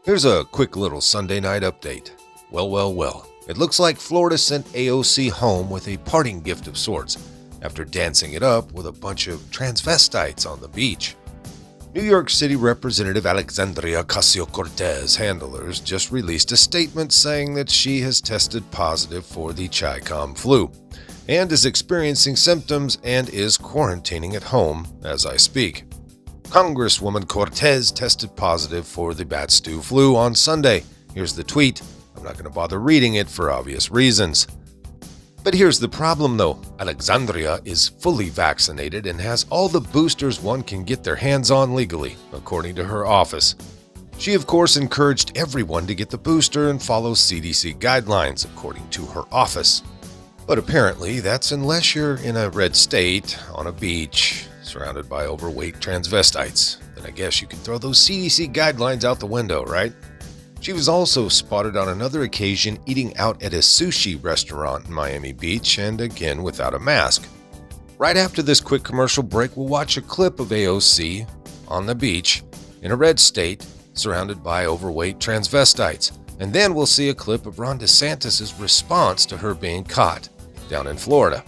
Here's a quick little Sunday night update. Well. It looks like Florida sent AOC home with a parting gift of sorts, after dancing it up with a bunch of transvestites on the beach. New York City Representative Alexandria Ocasio-Cortez handlers just released a statement saying that she has tested positive for the Chi-Com flu, and is experiencing symptoms and is quarantining at home as I speak. Congresswoman Cortez tested positive for the Batstew flu on Sunday. Here's the tweet. I'm not going to bother reading it for obvious reasons. But here's the problem though. Alexandria is fully vaccinated and has all the boosters one can get their hands on legally, according to her office. She of course encouraged everyone to get the booster and follow CDC guidelines, according to her office. But apparently that's unless you're in a red state, on a beach, surrounded by overweight transvestites. Then I guess you can throw those CDC guidelines out the window, right? She was also spotted on another occasion eating out at a sushi restaurant in Miami Beach, and again without a mask. Right after this quick commercial break, we'll watch a clip of AOC on the beach in a red state surrounded by overweight transvestites, and then we'll see a clip of Ron DeSantis' response to her being caught down in Florida.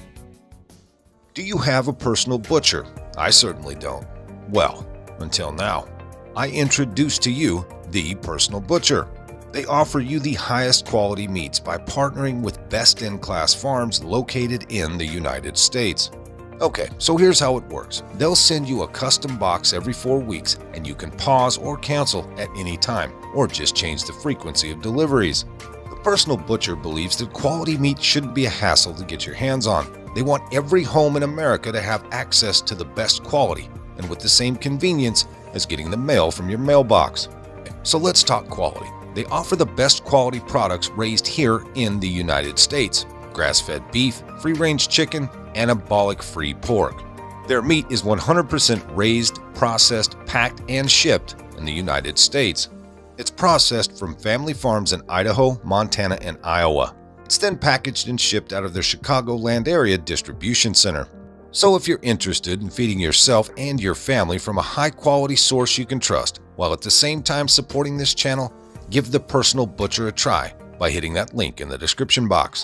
Do you have a personal butcher? I certainly don't. Well, until now. I introduced to you the Personal Butcher. They offer you the highest quality meats by partnering with best-in-class farms located in the United States. Okay, so here's how it works. They'll send you a custom box every 4 weeks, and you can pause or cancel at any time, or just change the frequency of deliveries. The Personal Butcher believes that quality meat shouldn't be a hassle to get your hands on. They want every home in America to have access to the best quality, and with the same convenience as getting the mail from your mailbox. So let's talk quality. They offer the best quality products raised here in the United States. Grass-fed beef, free-range chicken, anabolic-free pork. Their meat is 100% raised, processed, packed, and shipped in the United States. It's processed from family farms in Idaho, Montana, and Iowa. It's then packaged and shipped out of their Chicagoland area distribution center. So if you're interested in feeding yourself and your family from a high-quality source you can trust, while at the same time supporting this channel, give the Personal Butcher a try by hitting that link in the description box.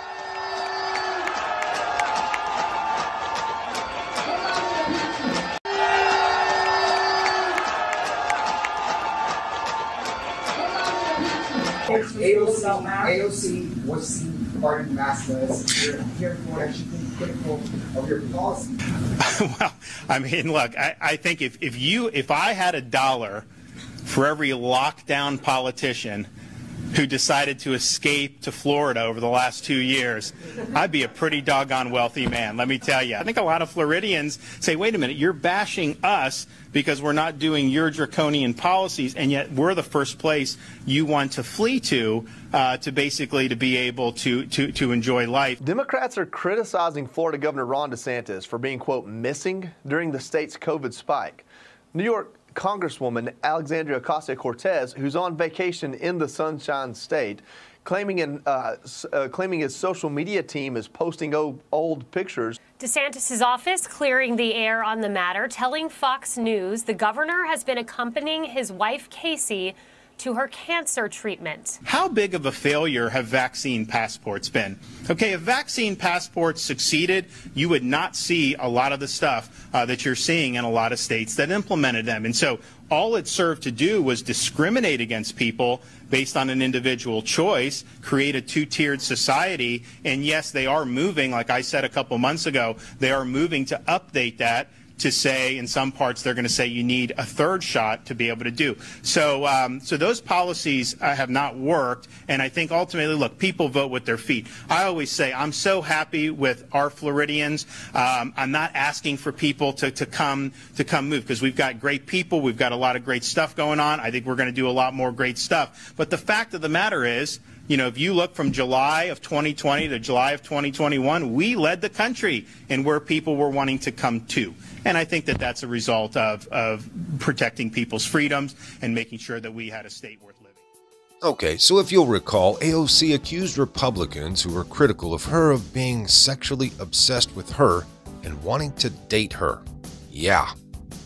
AOC was seen part of Maskless. You're here for actually critical of your policy. Well, I mean, look, I think if I had $1 for every lockdown politician who decided to escape to Florida over the last 2 years, I'd be a pretty doggone wealthy man, let me tell you. I think a lot of Floridians say, wait a minute, you're bashing us because we're not doing your draconian policies, and yet we're the first place you want to flee to basically to be able to enjoy life. Democrats are criticizing Florida Governor Ron DeSantis for being, quote, missing during the state's COVID spike. New York Congresswoman Alexandria Ocasio-Cortez, who's on vacation in the Sunshine State, claiming his social media team is posting old pictures. DeSantis' office clearing the air on the matter, telling Fox News the governor has been accompanying his wife, Casey, to her cancer treatment. How big of a failure have vaccine passports been? Okay, if vaccine passports succeeded, you would not see a lot of the stuff that you're seeing in a lot of states that implemented them. And so all it served to do was discriminate against people based on an individual choice, create a two-tiered society. And yes, they are moving, like I said a couple months ago, they are moving to update that to say, in some parts, they're going to say you need a third shot to be able to do. So so those policies have not worked, and I think ultimately, look, people vote with their feet. I always say I'm so happy with our Floridians. I'm not asking for people to come move, because we've got great people. We've got a lot of great stuff going on. I think we're going to do a lot more great stuff. But the fact of the matter is, you know, if you look from July of 2020 to July of 2021, we led the country in where people were wanting to come to. And I think that that's a result of protecting people's freedoms and making sure that we had a state worth living. Okay, so if you'll recall, AOC accused Republicans who were critical of her of being sexually obsessed with her and wanting to date her. Yeah.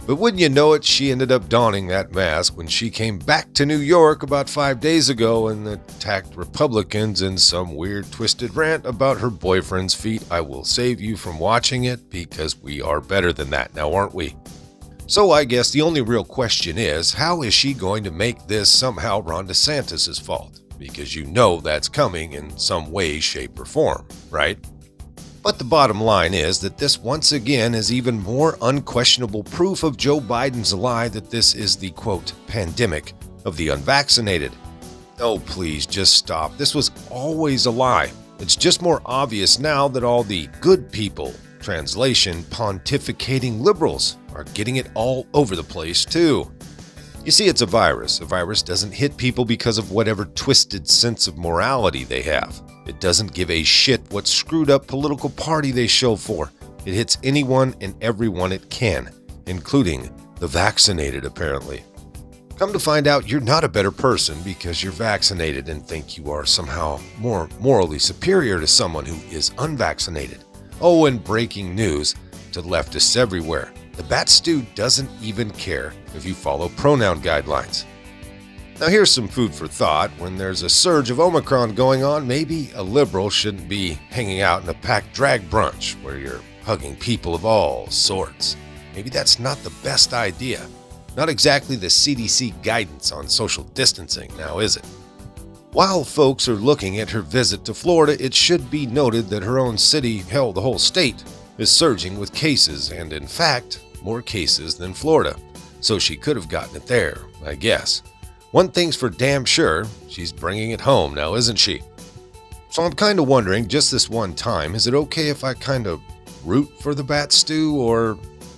But wouldn't you know it, she ended up donning that mask when she came back to New York about 5 days ago and attacked Republicans in some weird twisted rant about her boyfriend's feet. I will save you from watching it because we are better than that now, aren't we? So I guess the only real question is, how is she going to make this somehow Ron DeSantis' fault? Because you know that's coming in some way, shape, or form, right? But the bottom line is that this once again is even more unquestionable proof of Joe Biden's lie that this is the, quote, pandemic of the unvaccinated. Oh, please, just stop. This was always a lie. It's just more obvious now that all the good people, translation, pontificating liberals, are getting it all over the place, too. You see, it's a virus. A virus doesn't hit people because of whatever twisted sense of morality they have. It doesn't give a shit what screwed up political party they show for. It hits anyone and everyone it can, including the vaccinated, apparently. Come to find out, you're not a better person because you're vaccinated and think you are somehow more morally superior to someone who is unvaccinated. Oh, and breaking news to leftists everywhere. The Batstew doesn't even care if you follow pronoun guidelines. Now here's some food for thought. When there's a surge of Omicron going on, maybe a liberal shouldn't be hanging out in a packed drag brunch where you're hugging people of all sorts. Maybe that's not the best idea. Not exactly the CDC guidance on social distancing, now is it? While folks are looking at her visit to Florida, it should be noted that her own city, hell, the whole state, is surging with cases, and in fact, more cases than Florida. So she could have gotten it there, I guess. One thing's for damn sure, she's bringing it home now, isn't she? So I'm kind of wondering, just this one time, is it okay if I kind of root for the Batstew, or...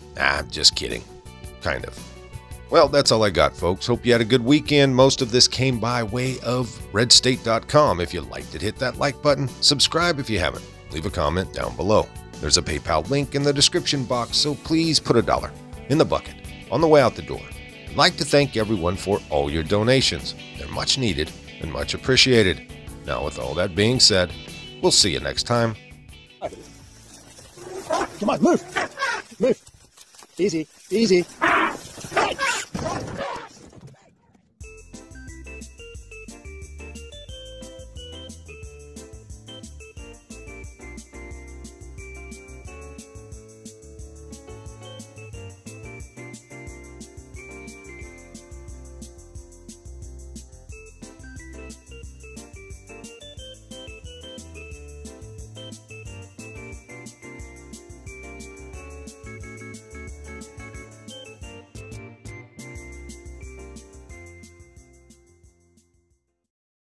just kidding. Kind of. Well, that's all I got, folks. Hope you had a good weekend. Most of this came by way of redstate.com. If you liked it, hit that like button. Subscribe if you haven't. Leave a comment down below. There's a PayPal link in the description box, so please put $1 in the bucket on the way out the door. I'd like to thank everyone for all your donations. They're much needed and much appreciated. Now, with all that being said, we'll see you next time. Come on, move. Move. Easy, easy.